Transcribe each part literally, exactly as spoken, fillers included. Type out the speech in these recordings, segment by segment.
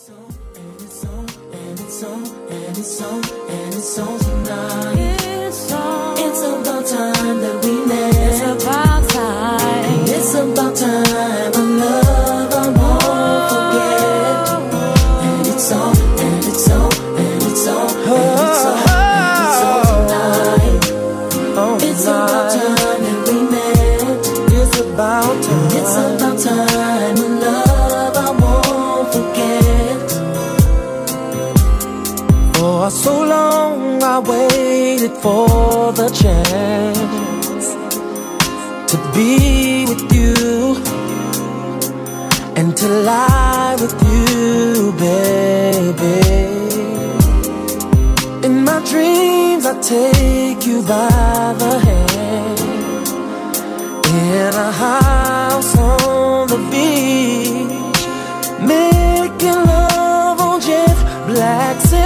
For the chance to be with you and to lie with you, baby. In my dreams I take you by the hand in a house on the beach, making love on jet black sand.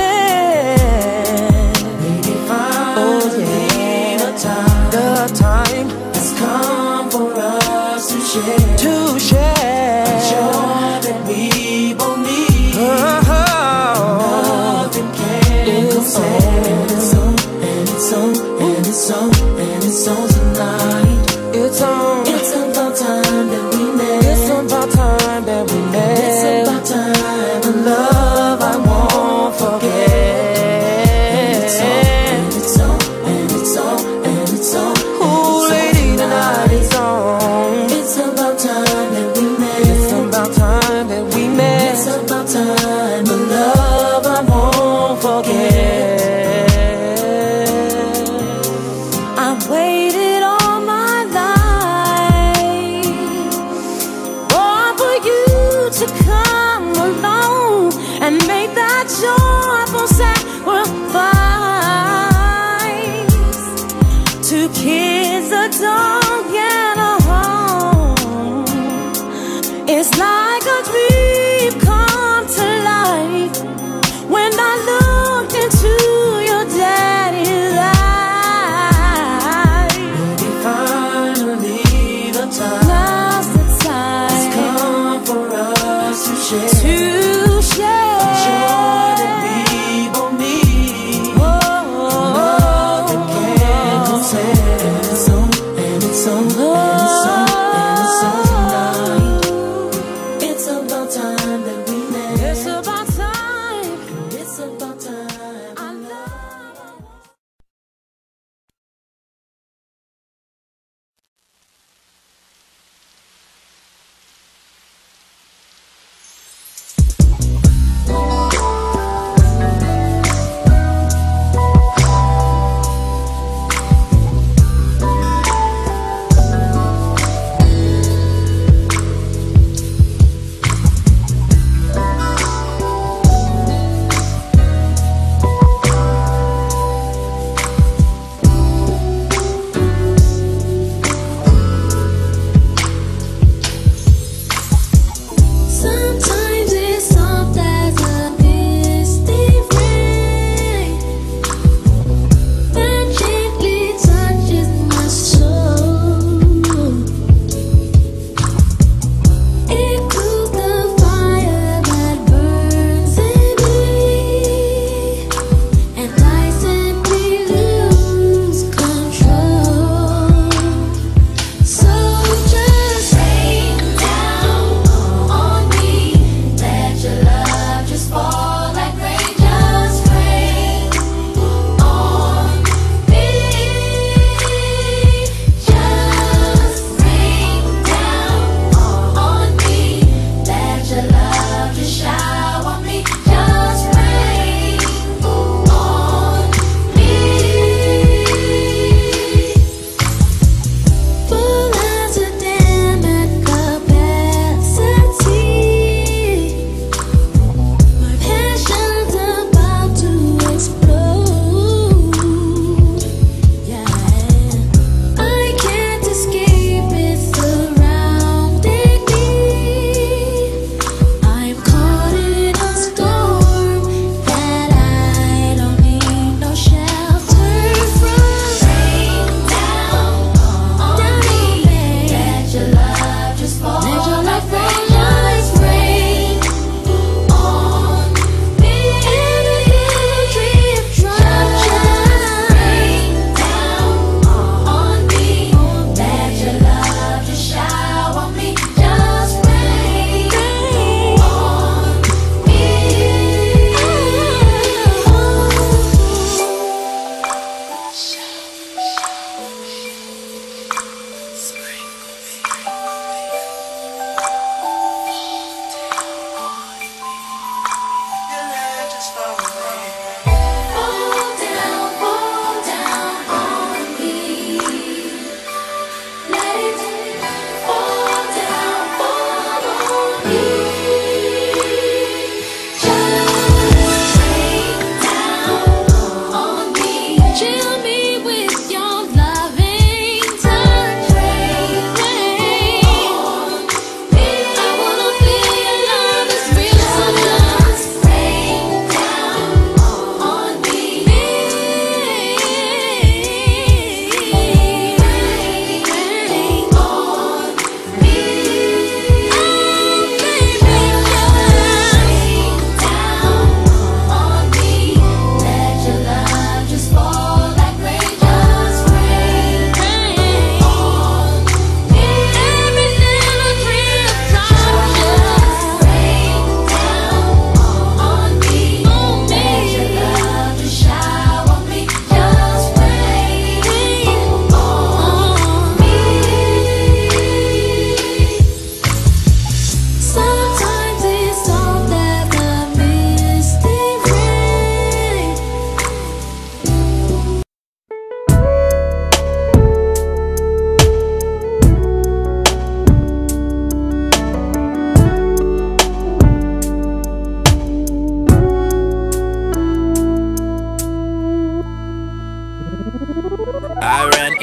The time has come for us to share, to share joy that we both need. Oh, nothing can compare. And it's on, and it's on, and it's on, and it's on tonight. It's on. It's about time that we met. It's about time that we met. It's about time. The love I won't forget.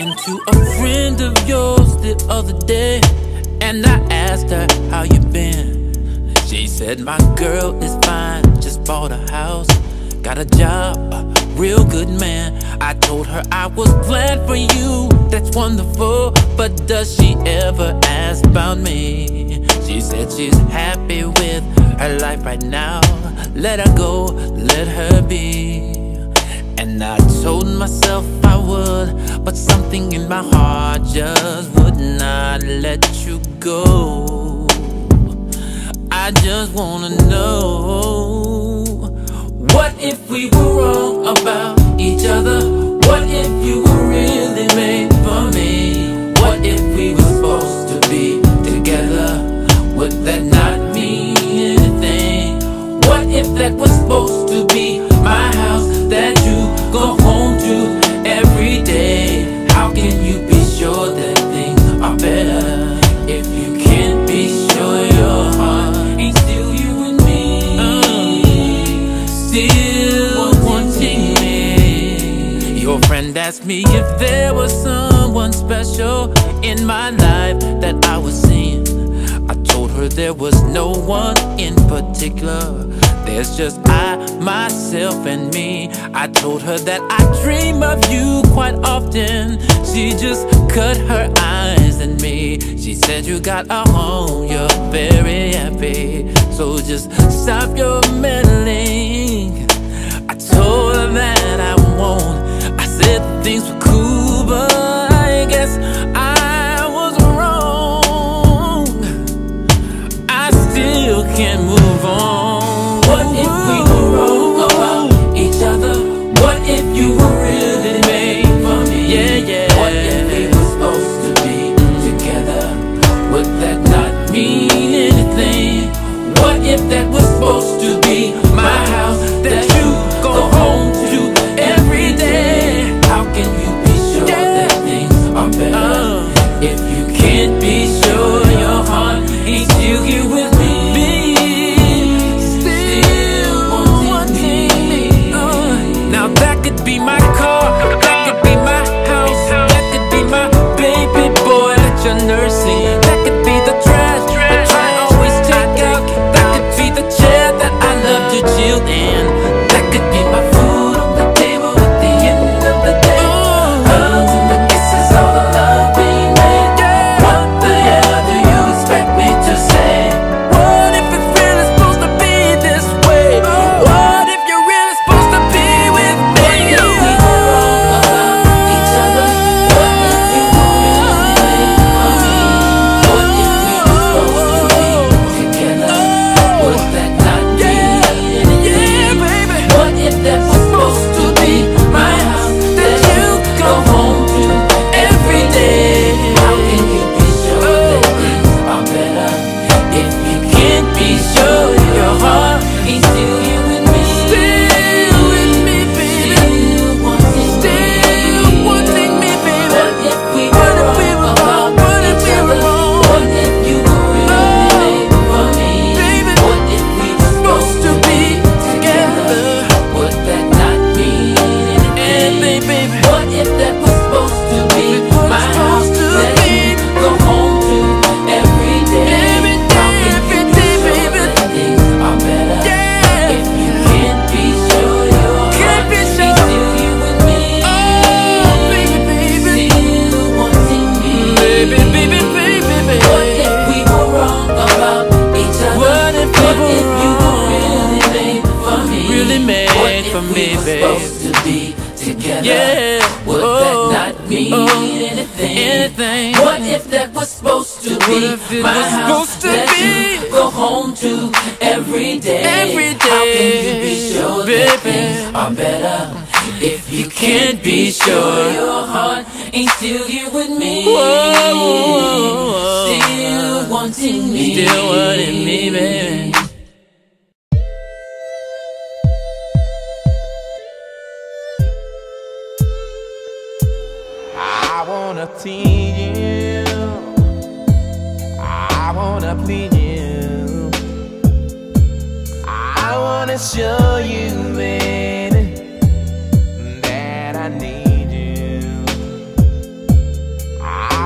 into a friend of yours the other day, and I asked her how you been. She said my girl is fine, just bought a house, got a job, a real good man. I told her I was glad for you, that's wonderful, but does she ever ask about me? She said she's happy with her life right now, let her go, let her be. And I told myself I would, but something in my heart just would not let you go. I just wanna know, what if we were wrong about each other? What if you were really made for me? What if we were supposed to be together? Would that not mean anything? What if that was supposed to be my house that you go home to every day? How can you be sure that things are better if you can't be sure your heart ain't still you and me? uh, Still wanting me. Your friend asked me if there was someone special in my life that I was seeing. I told her there was no one in particular, there's just I, myself, and me. I told her that I dream of you quite often. She just cut her eyes at me. She said you got a home, you're very happy, so just stop your meddling. I told her that I won't. I said things were cool, but I guess I was wrong. I still can't move on. What if we were wrong about each other? What if you were really made for me? Yeah, yeah. What if we were supposed to be together? Would that not mean anything? What if that was supposed to be my house that you go home to every day? How can you be sure yeah. that things are better uh, if you can't be sure your heart ain't still here with me? Be my car, that could be my house, that could be my baby boy that you're nursing, that could be the trash that I always take out, that could be the chair that I love to chill in, that could be my food on the table at the end of the day. Hugs and the kisses, all the love being made. What the hell do you expect me to say? What if it's really supposed to be this way? What if you're really supposed to be with me?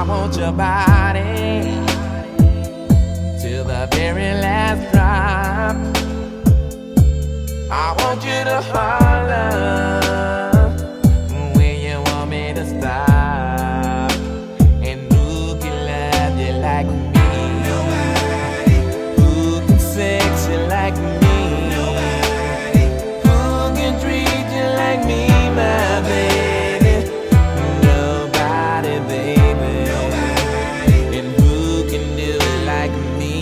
want your body till the very last drop. I want you to holler when you want me to stop. And who can love you like me? Who can sex you like me? Who can treat you like me, my baby? Nobody, baby. And who can do it like me?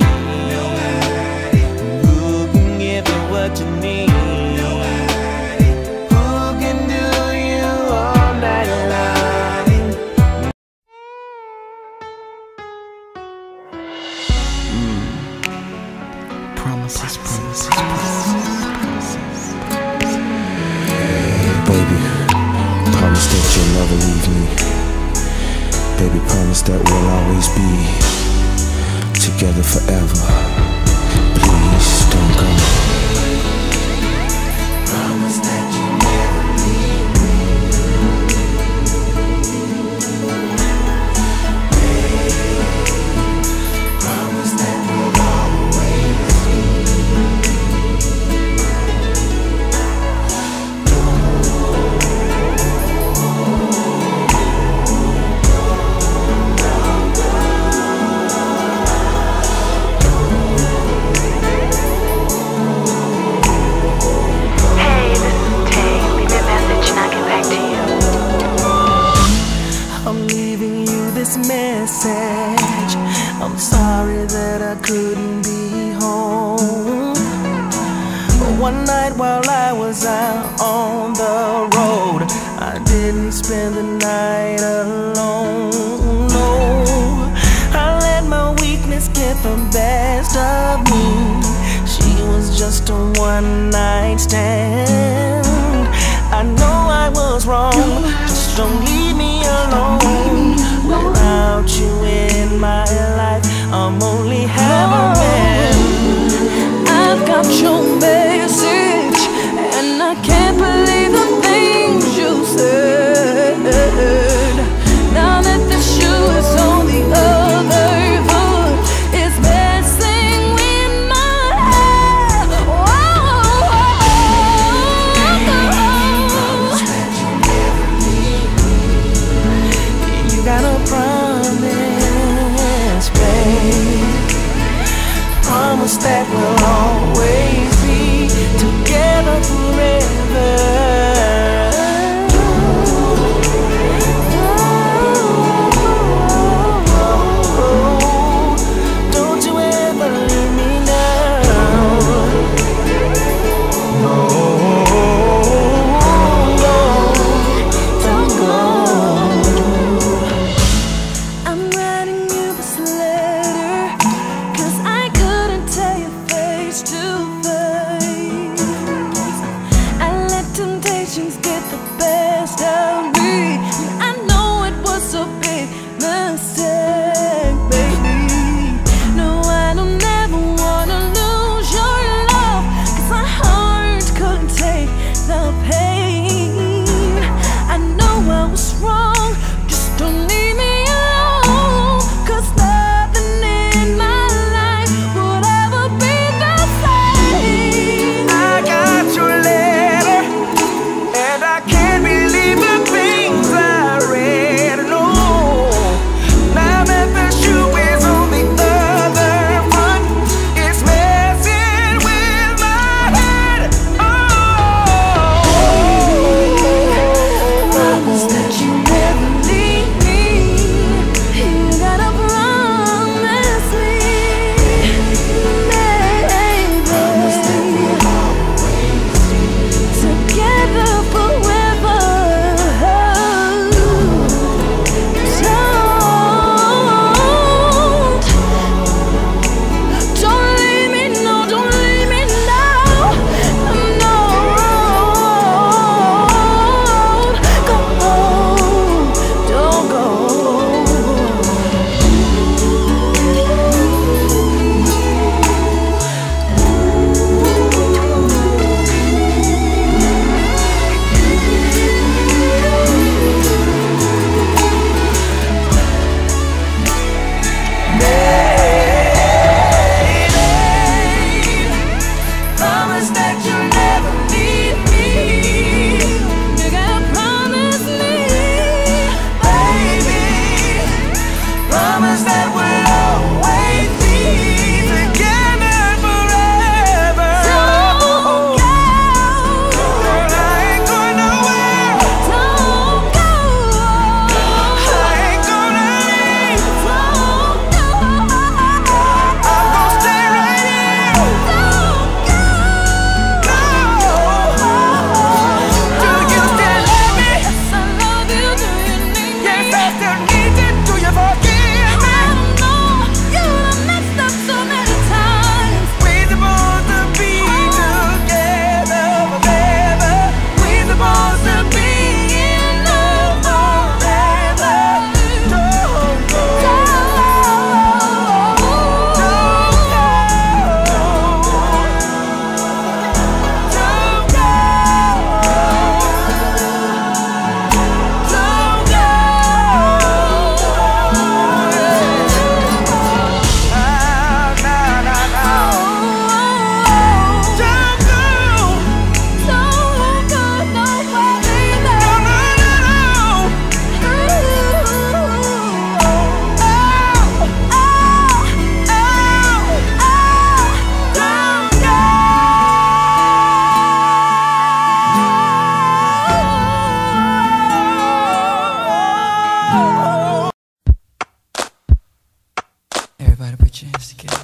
Who can give you what you need? Promises, promises, promises. Baby, promise that you'll never leave me. Baby, promise that we'll always be together forever. Please don't go. Promise that you'll never leave me. Baby, promise that we'll always message. I'm sorry that I couldn't be home. But one night while I was out on the road, I didn't spend the night alone. No, I let my weakness get the best of me. She was just a one night stand. I know I was wrong, just don't leave me alone. Without you in my life, I'm only half a man. I've got your message, and I can't believe the things you said. Now that the shoe is on the other foot, it's messing with my head. Whoa, whoa. You gotta promise, babe. Promise that we'll always be together forever. I'm writing you this letter 'cause I couldn't tell you face. Everybody put your hands together.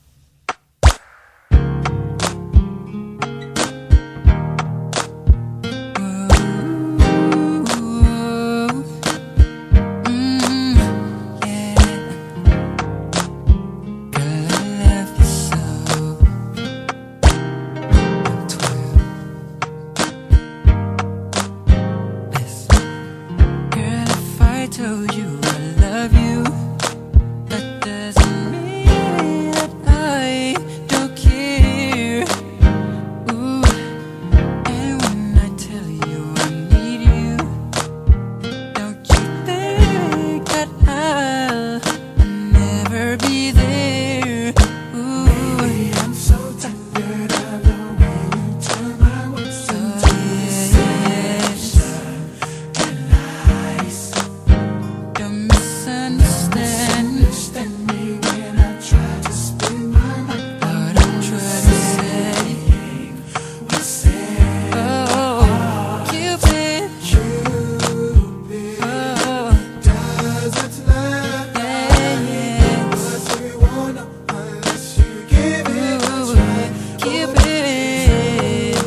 Told you I love you, that doesn't mean that I don't care. Ooh, and when I tell you I need you, don't you think that I'll never be there? Ooh, baby, I'm so tired of the way you turn my words into deception and lies. Don't misunderstand me when I try to spin my mind. What I'm trying to say, we said, oh, Cupid, Cupid, oh, doesn't lie, yeah, yeah. What we want unless you give it a try. Cupid,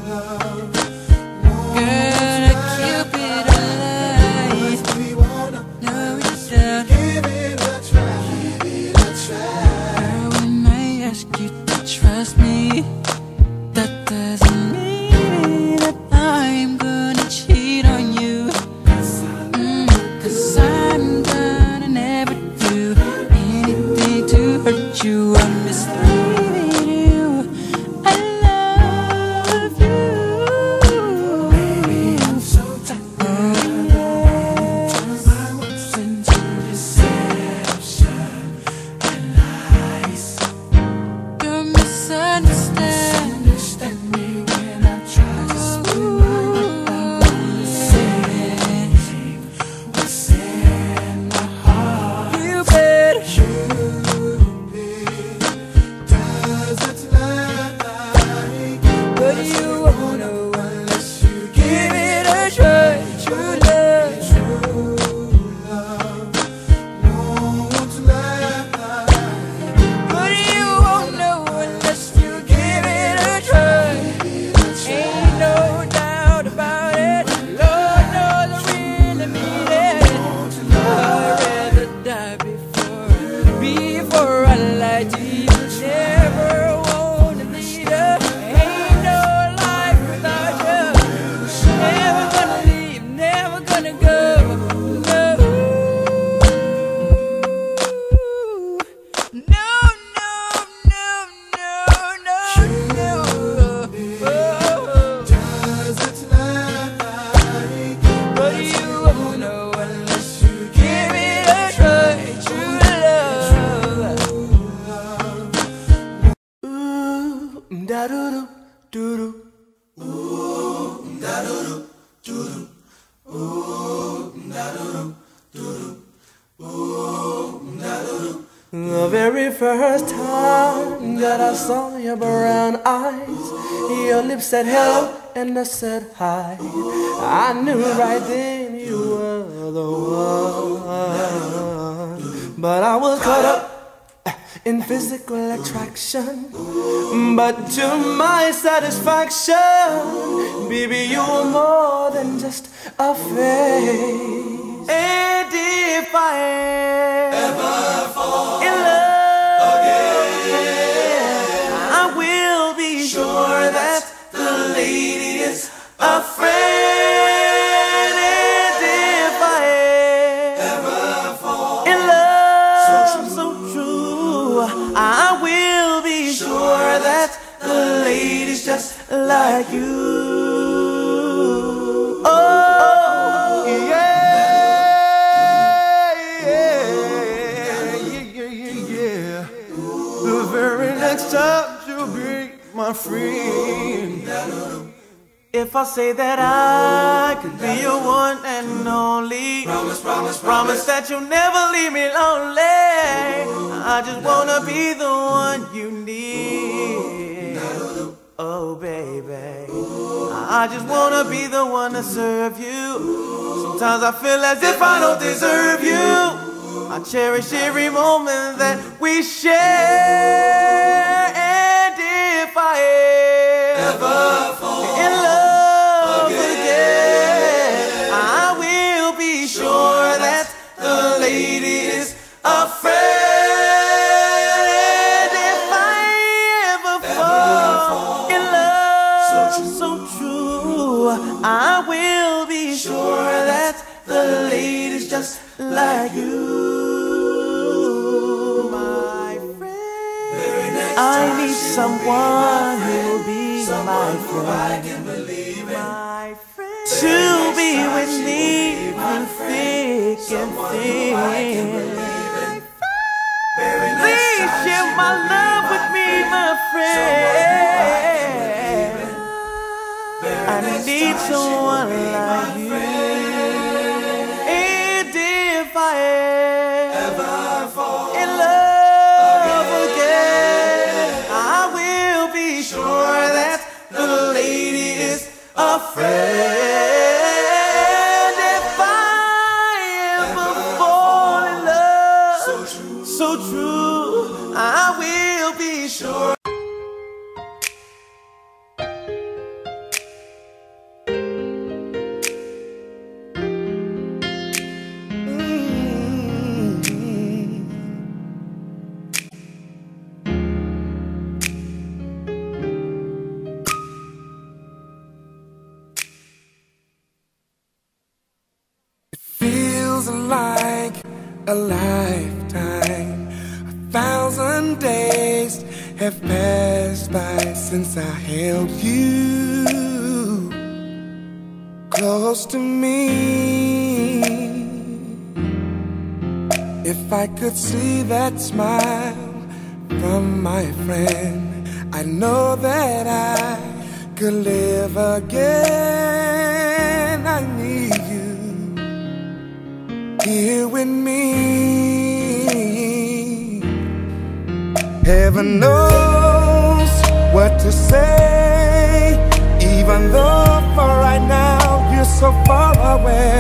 girl, a Cupid alive. No, we don't. Give it a try. Give it a try. Girl, when I ask you to trust me, that doesn't mean that I'm gonna cheat on you. Mm, Cause I'm gonna never do anything to hurt you. I'm misleading you. I love you. Baby, I'm so tired. Oh, yeah. My words into deception and lies. Don't misunderstand. Understand me when I try to spin my mind. I'm the same. What's in my heart? Cupid, Cupid doesn't lie, but you won't know unless you give it a try. True love, true love won't lie, but you won't know unless you give it a try. Ain't no doubt about it. Lord knows I really mean it. I'd rather die before, before I lie to you. Never wanna leave you. Ain't no life without you. Never gonna leave, never gonna go. No, no, no, no, no, no, no. Oh, doesn't lie, but you won't know unless you give it a try. True love. Ooh, da doo doo doo doo. The very first time that I saw your brown eyes, your lips said hello and I said hi. I knew right then you were the one. But I was caught up in physical attraction, but to my satisfaction, baby, you were more than just a face. And if I ever fall in love again, I will be sure that the lady is a friend. And if I ever fall in love, so true, I will be sure that the lady's just like you. Oh, yeah. The very next time you'll be my friend. If I say that I could be your one and only, promise, promise, promise that you'll never leave me lonely. I just wanna be the one you need. Oh baby, I just wanna be the one to serve you. Sometimes I feel as if I don't deserve you. I cherish every moment that we share. And if I ever fall in love again, I will be sure that the lady is a friend. And if I ever fall in love so true, I will be sure that the lady's just like you. I need someone who'll be my friend, my friend, to be with me through thick and thin. Please share my love with me, my friend. I need someone like you. And if I ever fall in love, sure that the lady is a friend. If I ever fall in love, so true, so true, I will be sure. Like a lifetime, a thousand days have passed by since I held you close to me. If I could see that smile from my friend, I know that I could live again. I need you here with me. Heaven knows what to say, even though for right now you're so far away.